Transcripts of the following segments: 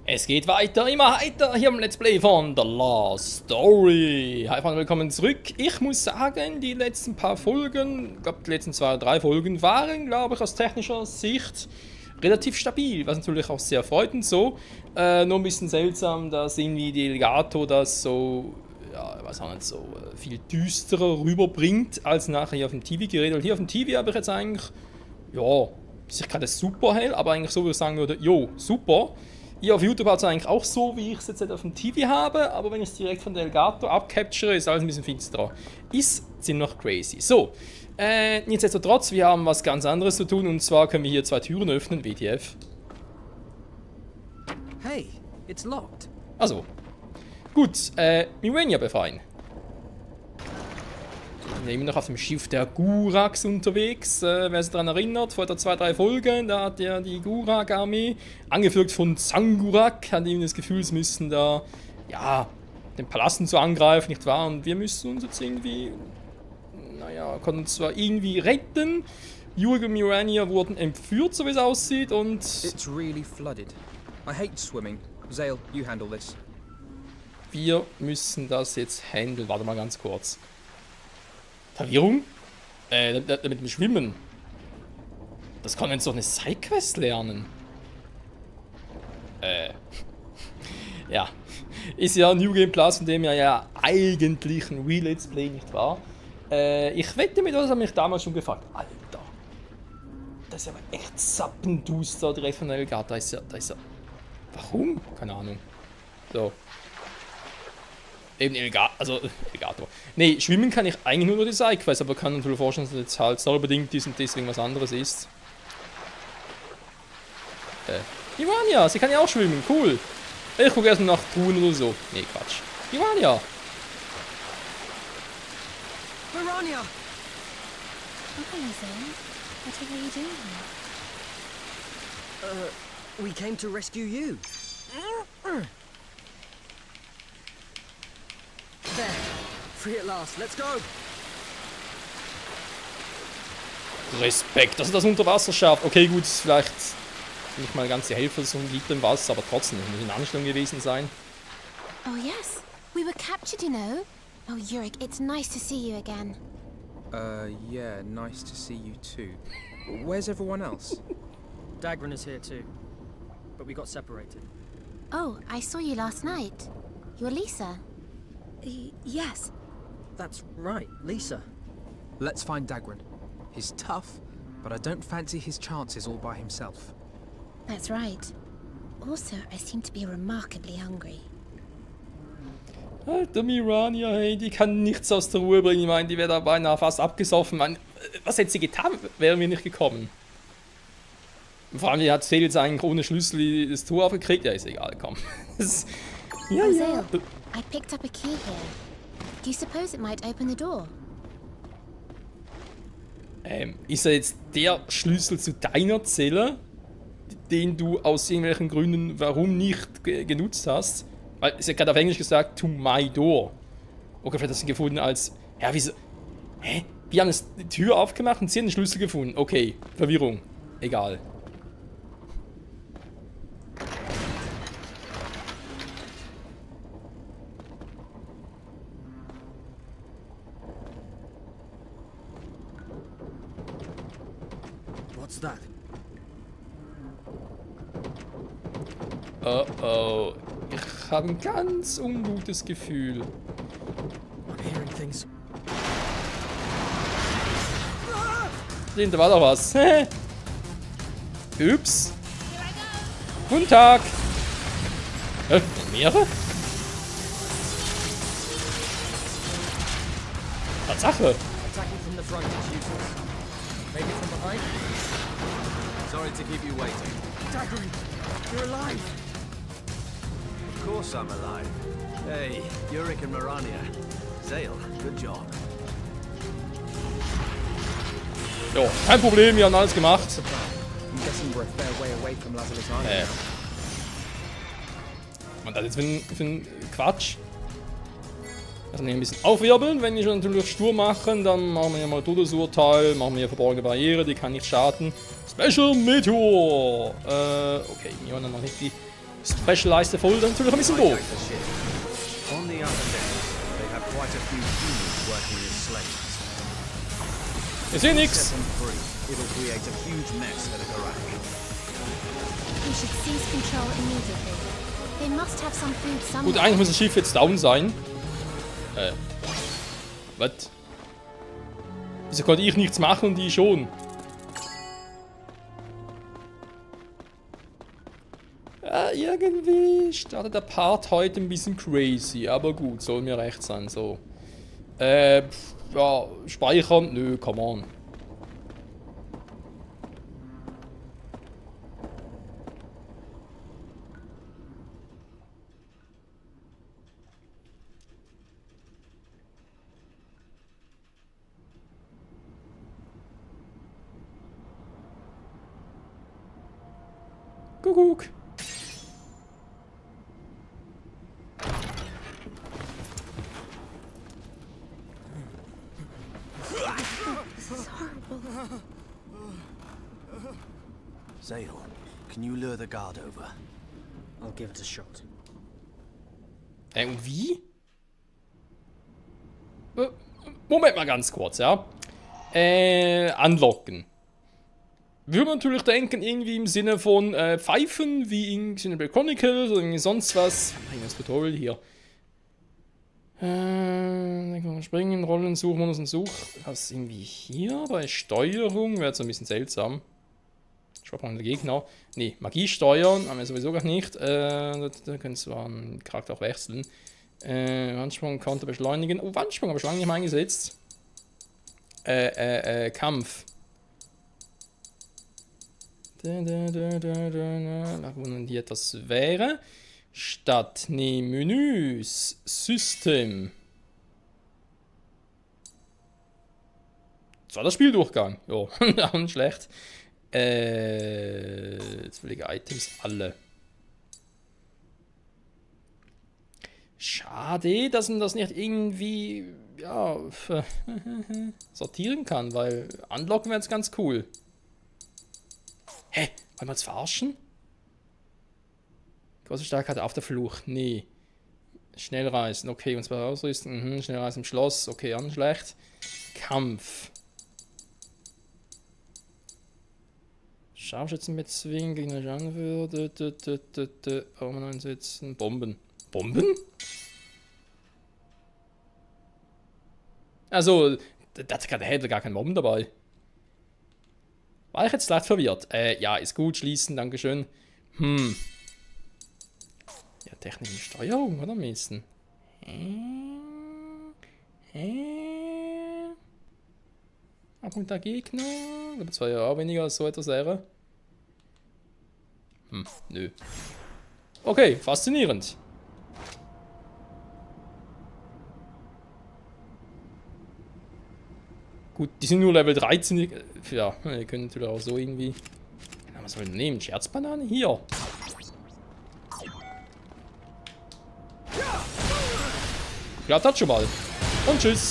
Es geht weiter, immer weiter hier im Let's Play von The Lost Story. Hi Freunde, willkommen zurück. Ich muss sagen, die letzten paar Folgen, ich glaube die letzten 2 oder 3 Folgen waren, glaube ich, aus technischer Sicht relativ stabil, was natürlich auch sehr freut und so. Nur ein bisschen seltsam, dass irgendwie die Elgato das so, ja, was auch nicht, so viel düsterer rüberbringt, als nachher hier auf dem TV-Gerät. Weil hier auf dem TV habe ich jetzt eigentlich, ja, sich gerade super hell, aber eigentlich so, wie ich sagen würde, jo, super. Hier auf YouTube hat es eigentlich auch so, wie ich es jetzt auf dem TV habe, aber wenn ich es direkt von der Elgato abcapture, ist alles ein bisschen finsterer. Ist ziemlich crazy. So, nichtsdestotrotz, wir haben was ganz anderes zu tun, und zwar können wir hier 2 Türen öffnen, WTF. Hey, it's locked. Also, gut, Mirania befreien. Wir sind immer noch auf dem Schiff der Gurax unterwegs. Wer sich daran erinnert, vor 2, 3 Folgen, da hat ja die Gurak-Armee, angeführt von Zangurak, hat eben das Gefühl, sie müssen da, ja, den Palast zu angreifen, nicht wahr? Und wir müssen uns jetzt irgendwie, naja, konnten uns zwar irgendwie retten. Yurik und Mirania wurden entführt, so wie es aussieht, und... It's really flooded. I hate swimming. Zale, you handle this. Wir müssen das jetzt handeln. Warte mal ganz kurz. Verwirrung? Mit dem Schwimmen. Das kann man jetzt doch eine Sidequest lernen. Ja. Ist ja New Game Plus, von dem ja eigentlich ein Real Let's Play, nicht wahr? Ich wette mit, das habe mich damals schon gefragt. Alter. Das ist aber echt sappenduster direkt von der Elgato. Da ist ja. Warum? Keine Ahnung. So. Eben Elgato. Nee, schwimmen kann ich eigentlich nur die Sidequest, aber kann natürlich vorstellen, dass das jetzt halt storbedingt ist und deswegen was anderes ist. Mirania, sie kann ja auch schwimmen, cool. Ich gucke erst mal nach Truhen oder so. Nee, Quatsch. Mirania! Mirania! Oh, hello, Zane. What are you doing here? We came to rescue you. There. Free at last. Let's go. Respekt, dass er das unter Wasser schafft. Okay, gut, ist vielleicht nicht mal ganz die Hälfte so ein Liter im Wasser, aber trotzdem muss eine Anstellung gewesen sein. Oh, yes. We were captured, you know. Oh, Yurik, it's nice to see you again. Yeah, nice to see you too. Where's everyone else? Dagran is here too, but we got separated. Oh, I saw you last night. You're Lisa. Yes. That's right, Lisa. Let's find Dagran. He's tough, but I don't fancy his chances all by himself. That's right. Also, I seem to be remarkably hungry. Alter Mirania, hey, die kann nichts aus der Ruhe bringen. Ich meine, die wäre da beinahe fast abgesoffen. Man, was hätte sie getan, wären wir nicht gekommen? Vor allem, die hat Zale jetzt eigentlich ohne Schlüssel das Tor aufgekriegt. Ja, ist egal, komm. Ja, Oh, ja. Zale, I picked up a key here. Do you suppose it might open the door? Ist er jetzt der Schlüssel zu deiner Zelle, den du aus irgendwelchen Gründen warum nicht genutzt hast? Weil sie hat gerade auf Englisch gesagt, to my door. Okay, vielleicht hast du ihn gefunden als, ja, wieso? Hä? Wir haben die Tür aufgemacht und sie haben den Schlüssel gefunden. Okay, Verwirrung. Egal. What's that? Oh oh. Ich habe ein ganz ungutes Gefühl. I'm hearing things. Da war doch was. Ups. Guten Tag. Mehrere? Tatsache. Attacking from the front is useless. Maybe from behind? Sorry to keep you waiting. Dagran, you're alive! Of course I'm alive. Hey, Yurik and Mirania. Zale, good job. Jo, kein Problem, wir haben alles gemacht. I'm guessing we're a fair way away from Lazarus Island. Und das jetzt für ein Quatsch. Also ein bisschen aufwirbeln, wenn wir schon natürlich stur machen, dann machen wir hier mal Todesurteil, machen wir hier verborgene Barriere, die kann nicht starten. Special Meteor! Okay, wir haben noch nicht die Specialized Folder natürlich ein bisschen doof. Hijack the ship. On the upper deck, they have quite a few humans working as slaves. Ich sehe Set nix. them free. It'll create a huge mess at Garak. We should seize control immediately. They must have some food Gut, somewhere. eigentlich muss das Schiff jetzt down sein. Was? Wieso konnte ich nichts machen und die schon? Ja, irgendwie startet der Part heute ein bisschen crazy, aber gut, soll mir recht sein, so. Ja, speichern? Nö, come on. Kuckuck. Zale, can you lure the guard over? I'll give it a shot. Und wie? Moment mal ganz kurz, ja. Anlocken. Würde man natürlich denken, irgendwie im Sinne von Pfeifen, wie in Xenoblade Chronicles oder irgendwie sonst was. Das Tutorial hier. Dann kann man springen, Rollen, Suchmodus und Such. Das ist irgendwie hier bei Steuerung, wäre jetzt ein bisschen seltsam. Schwachpunkt der Gegner. Ne, Magie steuern, haben wir sowieso gar nicht. Da können zwar einen Charakter auch wechseln. Wandsprung, Counter beschleunigen. Oh, Wandsprung habe ich lange nicht mehr eingesetzt. Kampf. Nach wo hier etwas wäre. Statt ne Menüs. System. Das war der Spieldurchgang. Jo, auch nicht schlecht. Zufällige Items alle. Schade, dass man das nicht irgendwie ja, sortieren kann, weil Unlocken wäre jetzt ganz cool. Hä? Wollen wir uns verarschen? Große Starkheit auf der Flucht. Nee. Schnellreisen. Okay, und zwar ausrüsten. Schnellreisen im Schloss. Okay, auch nicht schlecht. Kampf. Scharfschützen mit Zwingen gegen eine Anwürde. Armen einsetzen. Bomben. Bomben? Also, da hätte gar kein Bomben dabei. War ich jetzt leicht verwirrt? Ja, ist gut. Schließen, dankeschön. Ja, technische Steuerung, oder? Messen. Abpunkt der Gegner. Aber zwar ja auch weniger als so etwas wäre. Nö. Okay, faszinierend. Gut, die sind nur Level 13. Ja, wir können natürlich auch so irgendwie. Was soll ich nehmen? Scherzbanane? Hier. Ja, das schon mal. Und tschüss.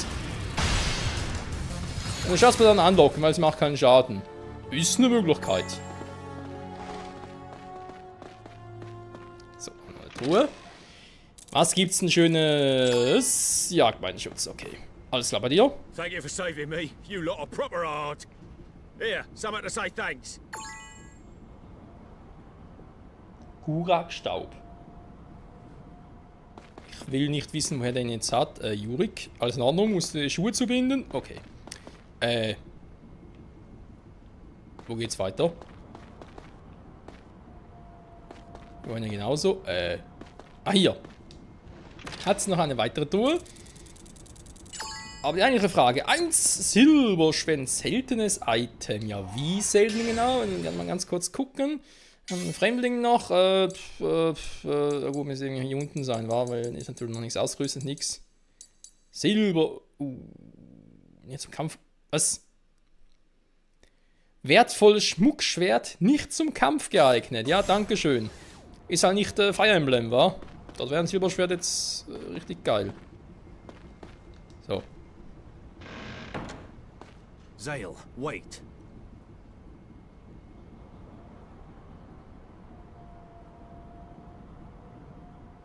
Eine Scherzbanane anlocken, weil es macht keinen Schaden. Ist eine Möglichkeit. So, eine Truhe. Was gibt's denn schönes? Jagdmeinschutz, okay. Alles klar bei dir? Thank you for saving me. You lot are proper hard. Here, something to say thanks. Hurak-Staub. Ich will nicht wissen, woher der ihn jetzt hat. Jurik, alles in Ordnung, muss die Schuhe zubinden. Okay. Wo geht's weiter? Wo eine genauso? Hier. Hat's noch eine weitere Tour? Aber die eigentliche Frage, 1 Silberschwert, seltenes Item. Ja, wie selten genau? Wir werden mal ganz kurz gucken. Ein Fremdling noch. Gut, muss irgendwie hier unten sein, war, weil ist natürlich noch nichts ausgerüstet, nichts. Silber. Jetzt zum Kampf. Was? Wertvolles Schmuckschwert, nicht zum Kampf geeignet. Ja, dankeschön. Ist halt nicht Fire Emblem, wa? Dort wäre ein Silberschwert jetzt richtig geil. So. Zale, wait.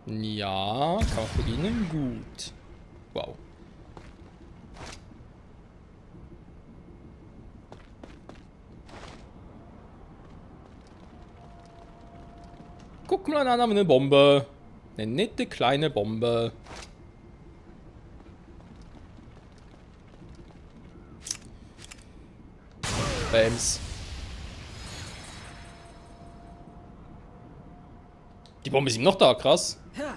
Ja, kann ich beginnen? Gut. Wow. Guck mal an, eine Bombe. Eine nette kleine Bombe. Bams. Die Bombe ist ihm noch da, krass.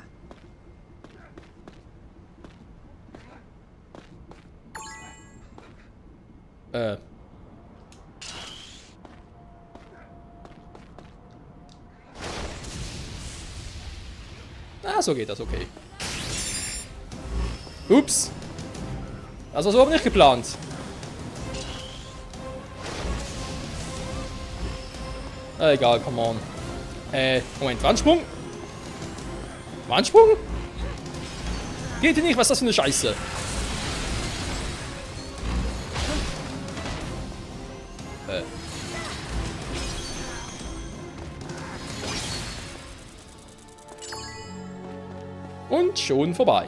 Ah, so geht das, okay. Ups. Das war so aber nicht geplant. Egal, come on. Moment, Wandsprung? Wandsprung? Geht hier nicht, was ist das für eine Scheiße? Und schon vorbei.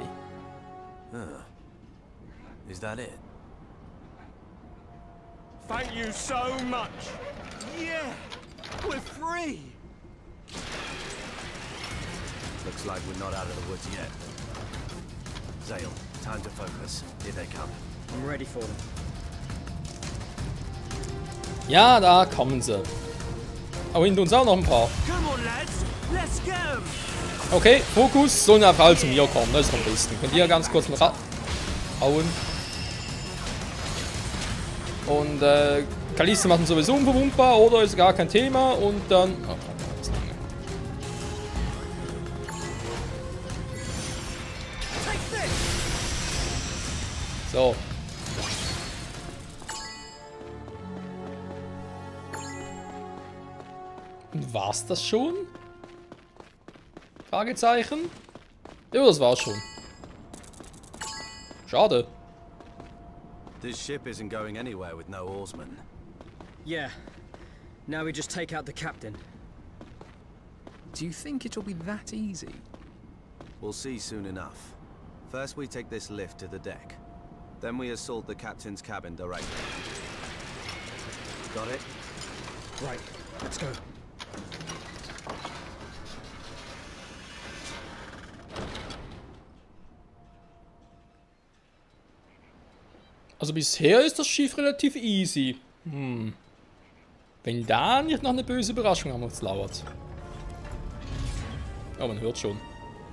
Is that it? Thank you so much. Yeah! We're free! Looks like we're not out of the woods yet. Zale, time to focus. Here they come. I'm ready for them. Ja, da kommen sie. Aber hinter uns auch noch ein paar. Come on, lads! Let's go! Okay, Fokus, so eine Fall zu mir kommen, das ist am besten. Könnt ihr ganz kurz mal hauen. Und Kaliste machen sowieso unverwundbar oder ist gar kein Thema und dann. Oh, das ist lange. So. Und war's das schon? Fragezeichen? Ja, das war's schon. Schade. This ship isn't going anywhere with no oarsmen. Yeah. Now we just take out the captain. Do you think it'll be that easy? We'll see soon enough. First we take this lift to the deck. Then we assault the captain's cabin directly. Got it? Right. Let's go. Also bisher ist das Schiff relativ easy. Wenn da nicht noch eine böse Überraschung an uns lauert. Oh, man hört schon.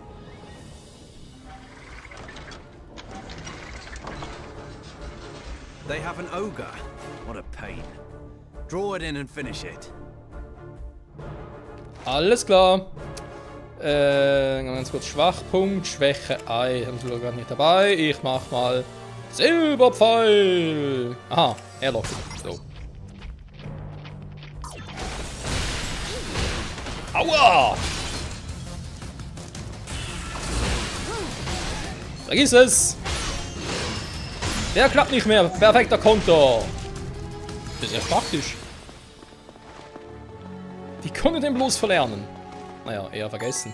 They have an ogre. What a pain. Draw it in and finish it. Alles klar. Ganz kurz Schwachpunkt, Schwäche Ei. Haben wir gar nicht dabei. Ich mach mal Silberpfeil. Aha, er lockt. So. Aua! Vergiss es! Der klappt nicht mehr. Perfekter Konter. Das ist ja praktisch. Wie konnte den bloß verlernen? Naja, eher vergessen.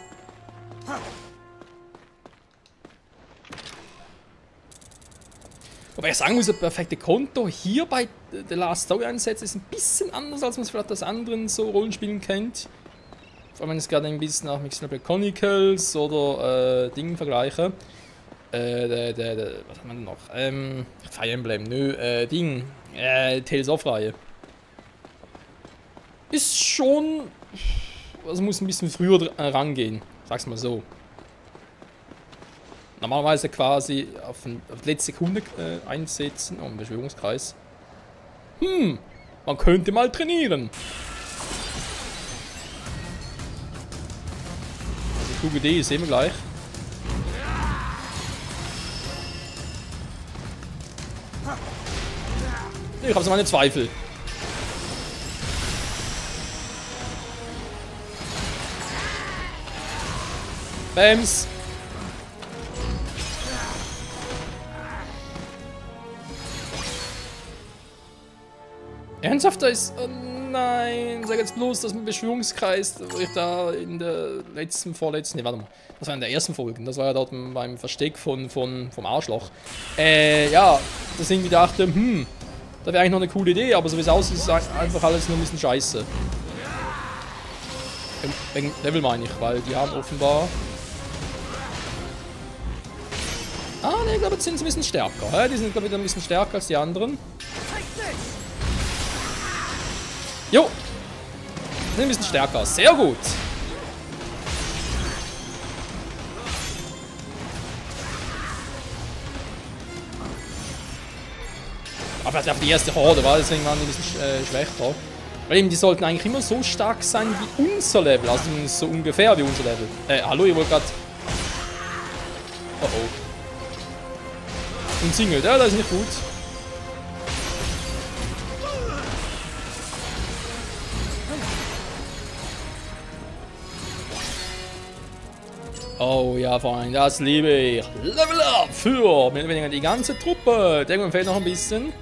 Wobei ich sagen muss, der perfekte Konto hier bei The Last Story einsetzt, ist ein bisschen anders, als man es vielleicht aus anderen so Rollenspielen kennt. Vor allem wenn ich es gerade ein bisschen auch mit Xenoblade Chronicles oder Dingen vergleiche. Was haben wir denn noch? Fire Emblem, nö, Tales of Reihe. Ist schon. Also muss ein bisschen früher rangehen, sag's mal so. Normalerweise quasi auf die letzte Sekunde einsetzen. Oh, ein Beschwörungskreis. Man könnte mal trainieren. Also, kluge Idee, sehen wir gleich. Ich habe so meine Zweifel. Bams. Ernsthaft, da ist nein, sag jetzt bloß, dass mein Beschwörungskreis, wo ich da in der vorletzten, nee, warte mal, das war in der ersten Folge, das war ja dort beim Versteck vom Arschloch. Ja, da sind wir dachte, da wäre eigentlich noch eine coole Idee, aber so wie es aussieht, ist es einfach alles nur ein bisschen scheiße. Wegen Level meine ich, weil die haben offenbar... Ah, ne, ich glaube, jetzt sind sie ein bisschen stärker. Die sind, glaube ich, wieder ein bisschen stärker als die anderen. Jo! Sind ein bisschen stärker. Sehr gut! Aber das war die erste Horde, war, deswegen waren die ein bisschen schwächer. Weil eben, die sollten eigentlich immer so stark sein wie unser Level. Also so ungefähr wie unser Level. Hallo, ihr wollt gerade... Oh oh. Umzingelt, ja, das ist nicht gut. Oh ja, Freunde, das liebe ich. Level up für mehr oder weniger die ganze Truppe. Irgendwann fehlt noch ein bisschen.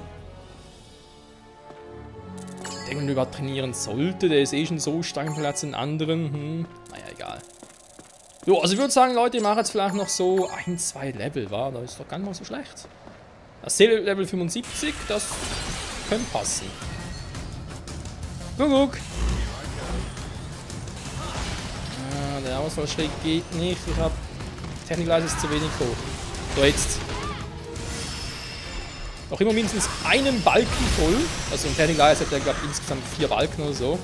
Irgendwann über trainieren sollte, der ist eh schon so stark im Vergleich zu den anderen. Naja, egal. Jo, also ich würde sagen, Leute, ich mache jetzt vielleicht noch so 1, 2 Level, wa? Das ist doch gar nicht mal so schlecht. Das Level 75, das könnte passen. Guck. Ah, der Ausfallschritt geht nicht. Ich habe Technikleiste ist zu wenig hoch. So, jetzt. Noch immer mindestens einen Balken voll. Also im Technikleiste hat der, glaube ich, insgesamt 4 Balken oder so.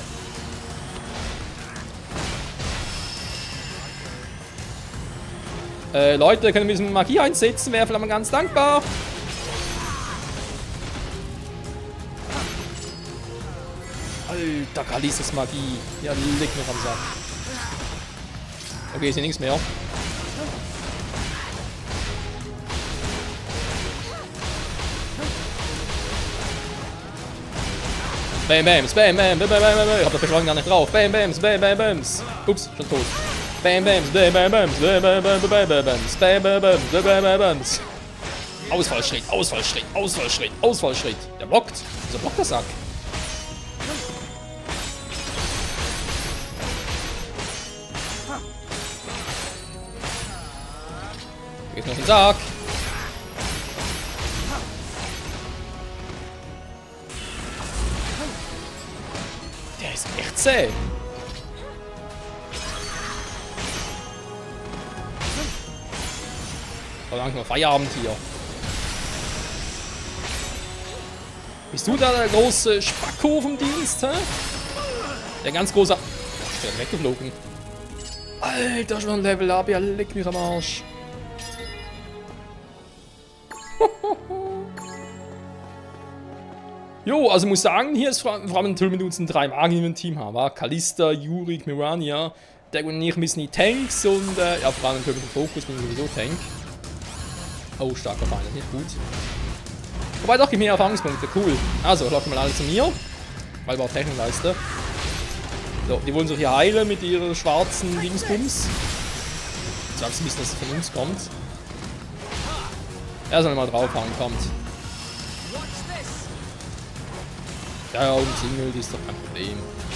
Leute, können wir diese Magie einsetzen? Wäre vielleicht mal ganz dankbar. Alter, Kalistas Magie. Ja, leg mich am Sack. Okay, ist hier nichts mehr. Bam, bams, bam, bam, bam, bam, bam. Ich hab das Beschleunigen gar nicht drauf. Bam, bams, bam, bam, bams. Ups, schon tot. Bam, bams, bam, bam, bams, bam, bam, bam, bam, bam, bams, bam, bam, bam, bam, bam, bam, bams. Ausfallschritt, Ausfallschritt, Ausfallschritt, Ausfallschritt. Der blockt. Wieso blockt der Sack? Geht noch den Sack. Der ist echt zäh. Verdammt mal Feierabend hier. Bist du da der große Spacko vom Dienst, hä? Der ganz große... Ich bin weggeflogen. Alter, schon ein Level up, ja, leck mich am Arsch. Jo, also muss sagen, hier ist vor allem natürlich mit unseren 3 Magiern im Team haben. Kalista, Yurik, Mirania. Der und ich müssen die Tanks und ja, vor allem natürlich mit dem Fokus bin ich sowieso Tank. Oh, starker Feind, das ist nicht gut. Wobei doch, gibt mehr Erfahrungspunkte, cool. Also, locken wir alle zu mir. Weil wir auch Technikleiste. So, die wollen sich hier heilen mit ihren schwarzen Dingsbums. Jetzt sagst du ein bisschen, dass es von uns kommt. Er soll mal draufhauen, kommt. Ja, umzingelt ist doch kein Problem.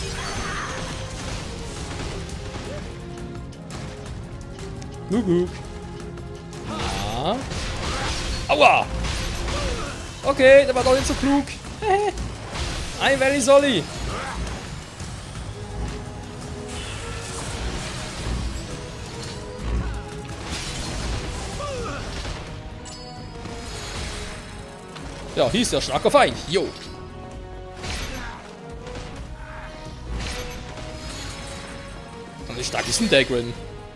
Guck. Ja. Aua! Okay, der war doch nicht so klug. Ein Valley Solly. Ja, hier ist der starke Feind. Jo. Und wie stark ist ein Dagran?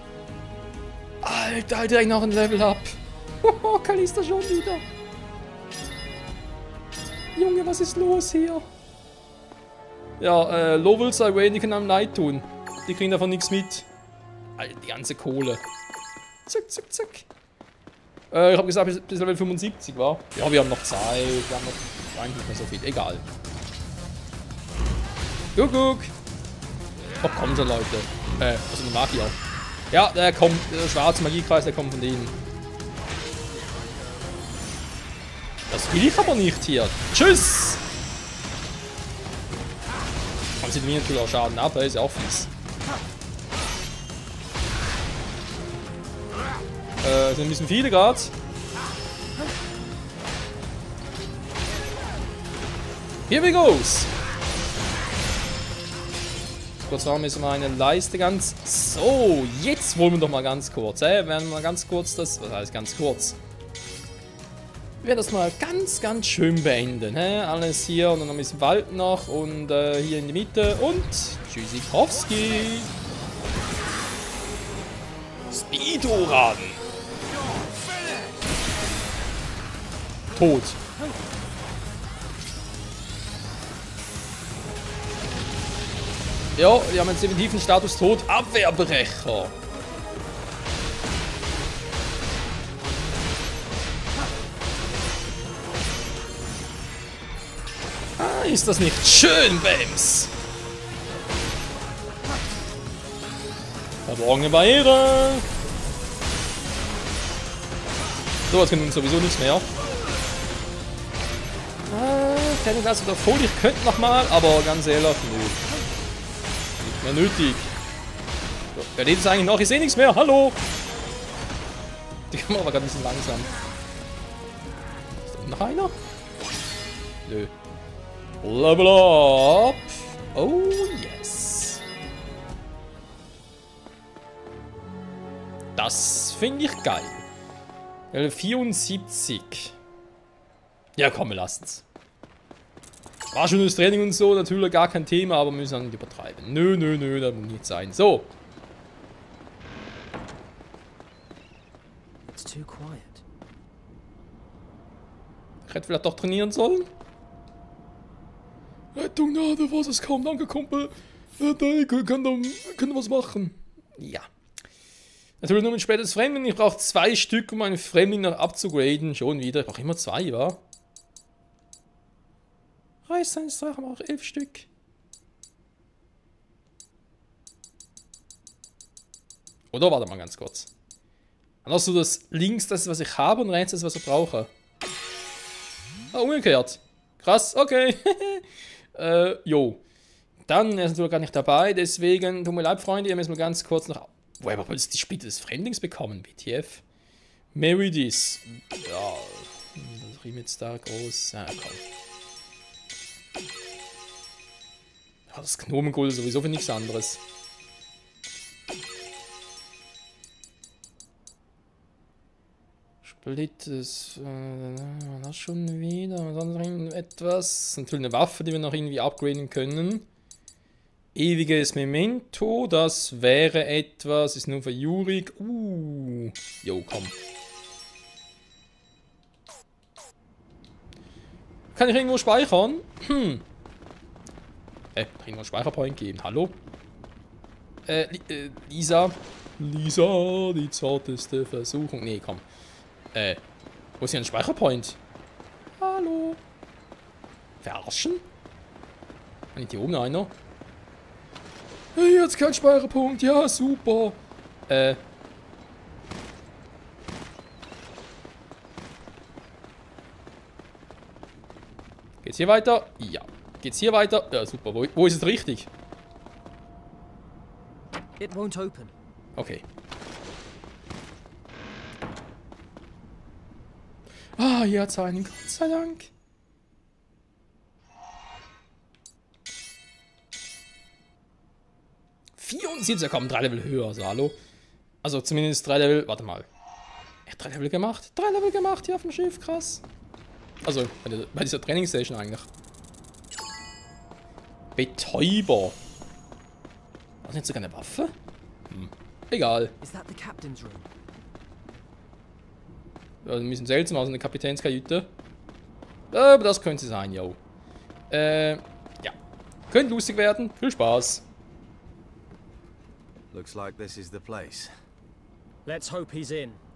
Alter, direkt noch ein Level up. Hoho, Kalista schon wieder. Junge, was ist los hier? Ja, Lovels Away, die können einem leid tun. Die kriegen davon nichts mit. Alter, die ganze Kohle. Zack, zack, zack. Ich habe gesagt, bis Level 75 war. Ja, wir haben noch Zeit. Wir haben noch eigentlich nicht mehr so viel. Egal. Guck. Oh, kommt schon, Leute. Also eine Magier. Ja, der kommt. Der schwarze Magiekreis, der kommt von denen. Das will ich aber nicht hier. Tschüss! Aber sie nehmen natürlich auch Schaden ab, ist ja auch fies. Sind ein bisschen viele gerade. Here we goes! Kurz noch müssen wir eine Leiste ganz... So, jetzt wollen wir doch mal ganz kurz, werden wir mal ganz kurz das... Was heißt ganz kurz? Wir werden das mal ganz schön beenden, Alles hier und dann ein bisschen Wald noch und hier in die Mitte und... Tschüssikowski! Speedoran! Tot. Ja, die haben jetzt definitiv einen Status tot. Abwehrbrecher. Ah, ist das nicht schön, Bams? Verborgene Barriere. So, jetzt können wir uns sowieso nichts mehr. Keine Klasse oder Folie, ich könnte nochmal, aber ganz ehrlich, nö. Nicht mehr nötig. So, wer lebt es eigentlich noch? Ich sehe nichts mehr, hallo! Die Kamera war gerade ein bisschen langsam. Ist da noch einer? Nö. Level up! Oh yes! Das finde ich geil. Level 74. Ja komm, wir lassen's. War schon das Training und so, natürlich gar kein Thema, aber wir müssen auch nicht übertreiben. Nö, das muss nicht sein. So. It's too quiet. Ich hätte vielleicht doch trainieren sollen. Rettung nahe, was es kaum. Danke, Kumpel. Ich kann was machen. Ja. Natürlich nur mit spätes Fremdling. Ich brauche 2 Stück, um meinen Fremdling noch abzugraden. Schon wieder. Ich brauche immer 2, wa? Reiß seines Drachen auch 11 Stück. Oder warte mal ganz kurz. Dann hast du das links, das was ich habe, und rechts das was ich brauche. Ah, umgekehrt. Krass, okay. Jo. Dann, er ist natürlich gar nicht dabei, deswegen, tut mir leid, Freunde, ihr müsst mal ganz kurz noch... Woher haben wir die Splitte des Fremdlings bekommen, BTF? Meridis. Ja, das riecht jetzt da groß. Ja, komm. Ja, das Gnomengold ist sowieso für nichts anderes. Splittes. Das schon wieder. Sonst etwas. Natürlich eine Waffe, die wir noch irgendwie upgraden können. Ewiges Memento. Das wäre etwas. Ist nur für Jurik. Jo, komm. Kann ich irgendwo speichern? Irgendwo Speicherpoint geben. Hallo? Lisa. Lisa, die zarteste Versuchung. Nee, komm. Wo ist hier ein Speicherpoint? Hallo? Verarschen? Nicht hier oben einer? Hey, jetzt kein Speicherpunkt. Ja, super. Geht's hier weiter? Ja. Geht's hier weiter? Ja, super. Wo ist es richtig? It won't open. Okay. Ah, hier hat's einen. Gott sei Dank. Ja, komm, 3 Level höher, also hallo. Also zumindest 3 Level. Warte mal. Echt 3 Level gemacht? 3 Level gemacht hier auf dem Schiff, krass. Also, bei dieser Trainingsstation eigentlich. Betäuber. War das nicht sogar eine Waffe? Egal. Is that the captain's room? Ja, ein bisschen seltsam aus, eine Kapitänskajüte. Aber das könnte sein, yo. Ja. Könnte lustig werden. Viel Spaß. Looks like this is the place. Let's hope he's in.